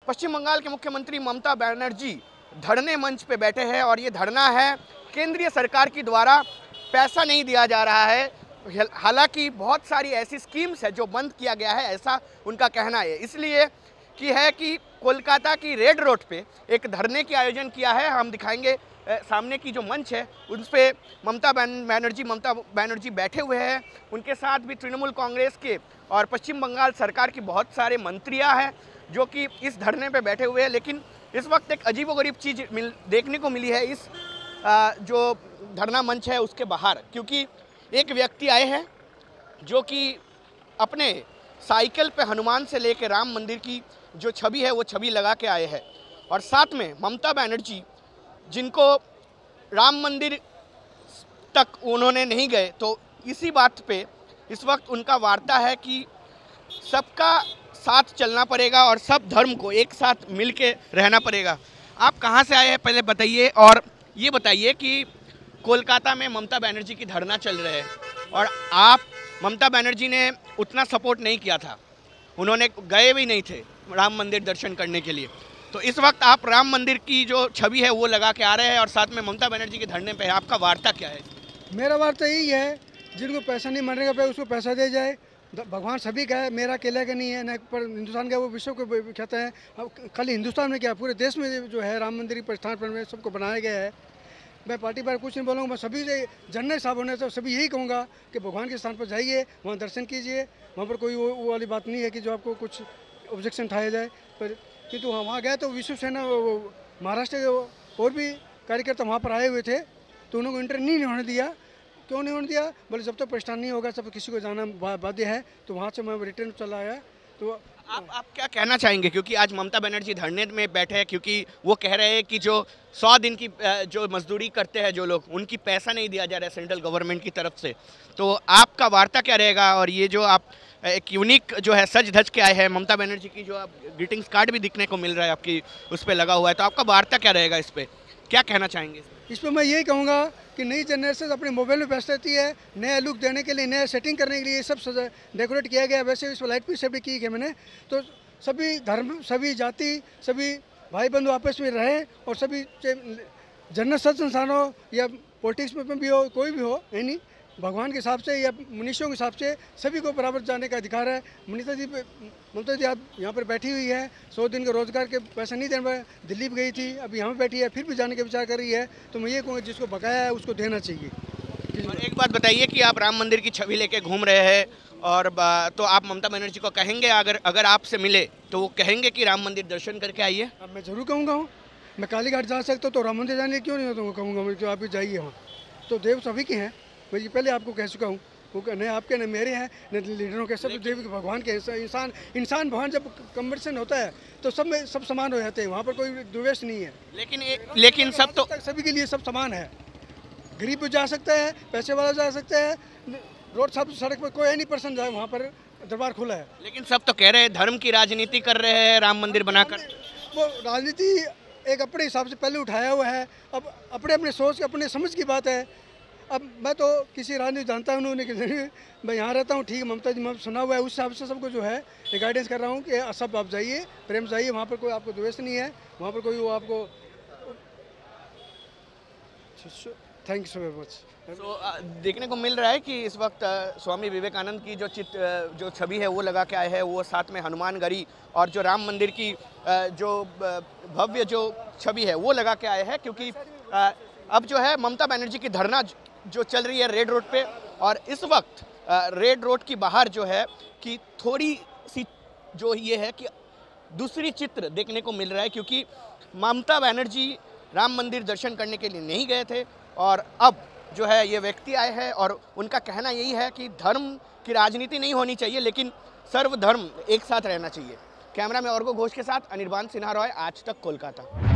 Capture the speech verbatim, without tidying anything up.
पश्चिम बंगाल के मुख्यमंत्री ममता बनर्जी धरने मंच पे बैठे हैं और ये धरना है केंद्रीय सरकार की द्वारा पैसा नहीं दिया जा रहा है। हालांकि बहुत सारी ऐसी स्कीम्स है जो बंद किया गया है, ऐसा उनका कहना है। इसलिए कि है कि कोलकाता की रेड रोड पे एक धरने की आयोजन किया है। हम दिखाएंगे सामने की जो मंच है उस पर ममता बनर्जी ममता बनर्जी बैठे हुए हैं। उनके साथ भी तृणमूल कांग्रेस के और पश्चिम बंगाल सरकार की बहुत सारे मंत्रियां हैं जो कि इस धरने पे बैठे हुए हैं। लेकिन इस वक्त एक अजीबोगरीब चीज़ मिल देखने को मिली है इस आ, जो धरना मंच है उसके बाहर, क्योंकि एक व्यक्ति आए हैं जो कि अपने साइकिल पे हनुमान से लेकर राम मंदिर की जो छवि है वो छवि लगा के आए हैं और साथ में ममता बनर्जी जिनको राम मंदिर तक उन्होंने नहीं गए, तो इसी बात पे इस वक्त उनका वार्ता है कि सबका साथ चलना पड़ेगा और सब धर्म को एक साथ मिल के रहना पड़ेगा। आप कहाँ से आए हैं पहले बताइए, और ये बताइए कि कोलकाता में ममता बनर्जी की धरना चल रहे हैं और आप ममता बनर्जी ने उतना सपोर्ट नहीं किया था, उन्होंने गए भी नहीं थे राम मंदिर दर्शन करने के लिए, तो इस वक्त आप राम मंदिर की जो छवि है वो लगा के आ रहे हैं और साथ में ममता बनर्जी के धरने पे है। आपका वार्ता क्या है? मेरा वार्ता यही है, जिनको पैसा नहीं मरने का पे उसको पैसा दे जाए। भगवान सभी का है, मेरा अकेला का नहीं है, न पर हिंदुस्तान का वो विश्व को कहते हैं। खाली हिंदुस्तान में क्या पूरे देश में जो है राम मंदिर के स्थान पर में सबको बनाया गया है। मैं पार्टी पर कुछ नहीं बोलूँगा, मैं सभी से जनरल साहब होने से सभी यही कहूँगा कि भगवान के स्थान पर जाइए, वहाँ दर्शन कीजिए। वहाँ पर कोई वो, वो वाली बात नहीं है कि जो आपको कुछ ऑब्जेक्शन उठाया जाए, पर किंतु हम वहाँ गए तो विश्व सेना महाराष्ट्र के और भी कार्यकर्ता वहाँ पर आए हुए थे, तो उन्होंने इंटर नहीं होने दिया। क्यों नहीं होने दिया? बोले जब तक तो परेशान नहीं होगा, सब किसी को जाना बाध्य है। तो वहाँ से मैं रिटर्न चला आया। तो आप आप क्या कहना चाहेंगे, क्योंकि आज ममता बनर्जी धरने में बैठे हैं क्योंकि वो कह रहे हैं कि जो सौ दिन की जो मजदूरी करते हैं जो लोग, उनकी पैसा नहीं दिया जा रहा है सेंट्रल गवर्नमेंट की तरफ से। तो आपका वार्ता क्या रहेगा? और ये जो आप एक यूनिक जो है सज धज के आए हैं ममता बनर्जी की, जो आप ग्रीटिंग्स कार्ड भी दिखने को मिल रहा है आपकी उस पर लगा हुआ है, तो आपका वार्ता क्या रहेगा? इस पर क्या कहना चाहेंगे? इस पर मैं यही कहूँगा कि नई जनरेशन अपने मोबाइल में व्यस्त रहती है, नया लुक देने के लिए, नया सेटिंग करने के लिए सब डेकोरेट किया गया। वैसे इस पर लाइट भी सब की है मैंने। तो सभी धर्म, सभी जाति, सभी भाई बंधु आपस में रहे और सभी जनरल सत्य संस्थान हो या पॉलिटिक्स में भी हो, कोई भी हो, यानी भगवान के हिसाब से या मनुष्यों के हिसाब से सभी को बराबर जाने का अधिकार है। ममता जी ममता जी आप यहाँ पर बैठी हुई है, सौ दिन के रोजगार के पैसा नहीं देने पर दिल्ली भी गई थी, अब यहाँ पर बैठी है, फिर भी जाने का विचार कर रही है। तो मैं ये कहूँगा जिसको बकाया है उसको देना चाहिए। और एक बात बताइए कि आप राम मंदिर की छवि लेके घूम रहे हैं और तो आप ममता बनर्जी को कहेंगे, अगर अगर आपसे मिले तो वो कहेंगे कि राम मंदिर दर्शन करके आइए? अब मैं जरूर कहूँगा हूँ, मैं कालीघाट जा सकता हूँ तो राम मंदिर जाने क्यों नहीं होता? कहूँगा मैं क्यों आप भी जाइए वहाँ। तो देव सभी के हैं, मैं ये पहले आपको कह चुका हूँ, वो न आपके न मेरे हैं न लीडरों के, सब देव के भगवान के। इंसान इंसान भगवान जब कम्पिटिशन होता है तो सब में सब समान हो जाते हैं, वहाँ पर कोई द्वेष नहीं है। लेकिन लेकिन सब तो सभी के लिए सब समान है। गरीब भी जा सकता है, पैसे वाला जा सकता है, रोड सब सड़क पर कोई नहीं पर्सन जाए, वहाँ पर दरबार खुला है। लेकिन सब तो कह रहे हैं धर्म की राजनीति कर रहे हैं राम मंदिर बनाकर। वो राजनीति एक अपने हिसाब से पहले उठाया हुआ है, अब अपने अपने सोच अपने समझ की बात है। अब मैं तो किसी राजनीति जानता हूँ उन्होंने, मैं यहाँ रहता हूँ, ठीक है, ममता जी मैं सुना हुआ है, उस हिसाब से सबको जो है गाइडेंस कर रहा हूँ कि सब आप जाइए, प्रेम से जाइए, वहाँ पर कोई आपको द्वेष नहीं है, वहाँ पर कोई वो आपको। Thank you so very much. तो देखने को मिल रहा है कि इस वक्त uh, स्वामी विवेकानंद की जो चित्र uh, जो छवि है वो लगा के आए हैं, वो साथ में हनुमान गढ़ी और जो राम मंदिर की uh, जो uh, भव्य जो छवि है वो लगा के आए हैं, क्योंकि uh, अब जो है ममता बनर्जी की धरना जो चल रही है रेड रोड पे, और इस वक्त रेड रोड की बाहर जो है कि थोड़ी सी जो ये है कि दूसरी चित्र देखने को मिल रहा है, क्योंकि ममता बनर्जी राम मंदिर दर्शन करने के लिए नहीं गए थे और अब जो है ये व्यक्ति आए हैं और उनका कहना यही है कि धर्म की राजनीति नहीं होनी चाहिए, लेकिन सर्वधर्म एक साथ रहना चाहिए। कैमरा में अर्गो घोष के साथ अनिर्बान सिन्हा रॉय, आज तक कोलकाता।